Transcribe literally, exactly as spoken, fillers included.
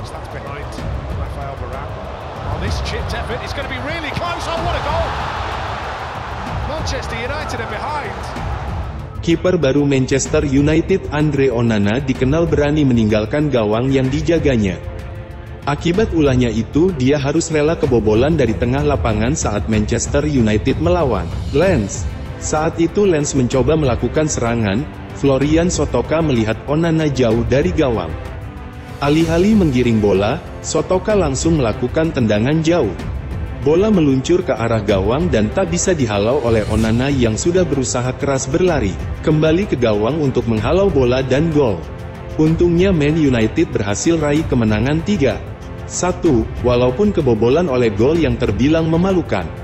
As that's behind Rafael Varane. On this chipped effort, it's going to be really close. Oh, what a goal! Manchester United are behind. Kiper baru Manchester United Andre Onana dikenal berani meninggalkan gawang yang dijaganya. Akibat ulahnya itu, dia harus rela kebobolan dari tengah lapangan saat Manchester United melawan Lens. Saat itu Lens mencoba melakukan serangan, Florian Sotoka melihat Onana jauh dari gawang. Alih-alih menggiring bola, Sotoka langsung melakukan tendangan jauh. Bola meluncur ke arah gawang dan tak bisa dihalau oleh Onana yang sudah berusaha keras berlari kembali ke gawang untuk menghalau bola dan gol. Untungnya Man United berhasil raih kemenangan tiga satu, walaupun kebobolan oleh gol yang terbilang memalukan.